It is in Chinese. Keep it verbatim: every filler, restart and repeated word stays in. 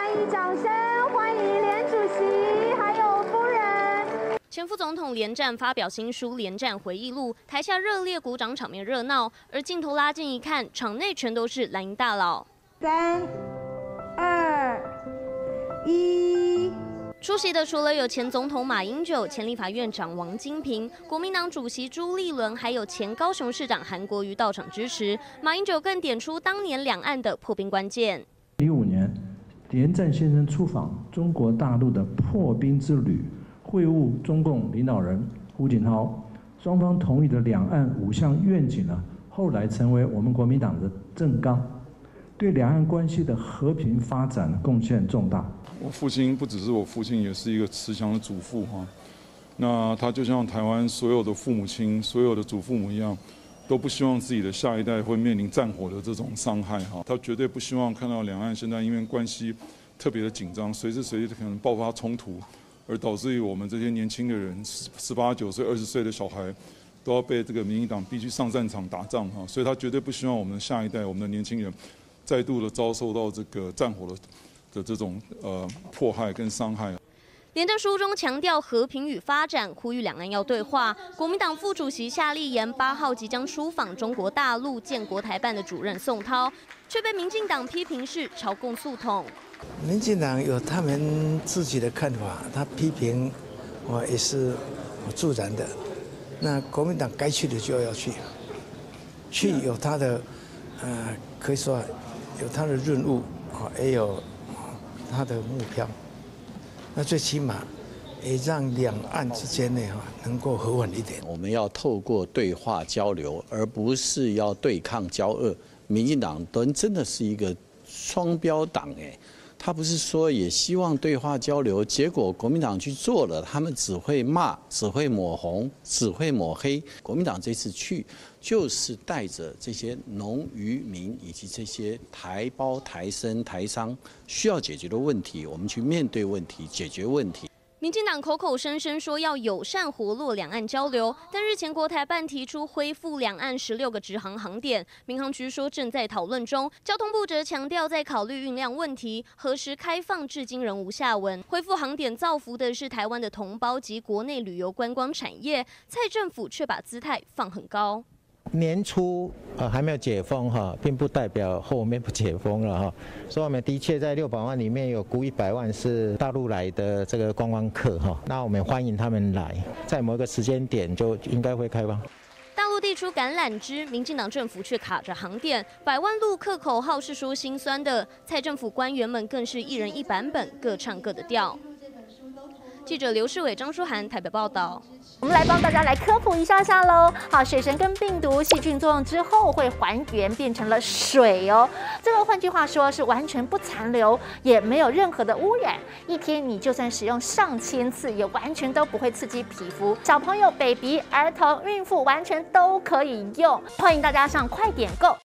大以掌声欢迎连主席还有夫人。 前副总统连战发表新书《连战回忆录》，台下热烈鼓掌，场面热闹。而镜头拉近一看，场内全都是蓝营大佬。 三、二、一。 出席的除了有前总统马英九、前立法院长王金平、国民党主席朱立伦，还有前高雄市长韩国瑜到场支持。马英九更点出当年两岸的破冰关键。 一五年，连战先生出访中国大陆的破冰之旅，会晤中共领导人胡锦涛，双方同意的两岸五项愿景呢，后来成为我们国民党的政纲，对两岸关系的和平发展贡献重大。 我父亲不只是我父亲，也是一个慈祥的祖父哈。那他就像台湾所有的父母亲、所有的祖父母一样，都不希望自己的下一代会面临战火的这种伤害哈。他绝对不希望看到两岸现在因为关系特别的紧张，随时随地可能爆发冲突，而导致于我们这些年轻的人，十八九岁、二十岁的小孩，都要被这个民进党逼去上战场打仗哈。所以他绝对不希望我们的下一代、我们的年轻人，再度的遭受到这个战火的。 的这种呃迫害跟伤害。 连战书中强调和平与发展，呼吁两岸要对话。国民党副主席夏立言八号即将出访中国大陆见国台办的主任宋涛，却被民进党批评是朝贡速统。 民进党有他们自己的看法，他批评我也是自然的。那国民党该去的就要去，去有他的呃可以说有他的任务啊，也有。 他的目标，那最起码也让两岸之间呢哈能够和稳一点。 我们要透过对话交流，而不是要对抗交恶。民进党真真的是一个双标党哎，他不是说也希望对话交流，结果国民党去做了，他们只会骂，只会抹红，只会抹黑。国民党这次去。 就是带着这些农渔民以及这些台胞、台生、台商需要解决的问题，我们去面对问题、解决问题。 民进党口口声声说要友善活络两岸交流，但日前国台办提出恢复两岸十六个直航航点，民航局说正在讨论中。交通部则强调在考虑运量问题，何时开放至今仍无下文。恢复航点造福的是台湾的同胞及国内旅游观光产业，蔡政府却把姿态放很高。 年初呃还没有解封哈，并不代表后面不解封了哈。所以我们的确在六百万里面有估一百万是大陆来的这个观光客哈，那我们欢迎他们来，在某一个时间点就应该会开放。 大陆递出橄榄枝，民进党政府却卡着航点，百万陆客口号是说心酸的，蔡政府官员们更是一人一版本，各唱各的调。记者刘世伟、张书涵台北报道。 我们来帮大家来科普一下下喽。好，水神跟病毒细菌作用之后会还原变成了水哦。这个换句话说是完全不残留，也没有任何的污染。一天你就算使用上千次，也完全都不会刺激皮肤。小朋友、baby、儿童、孕妇完全都可以用。欢迎大家上快点购。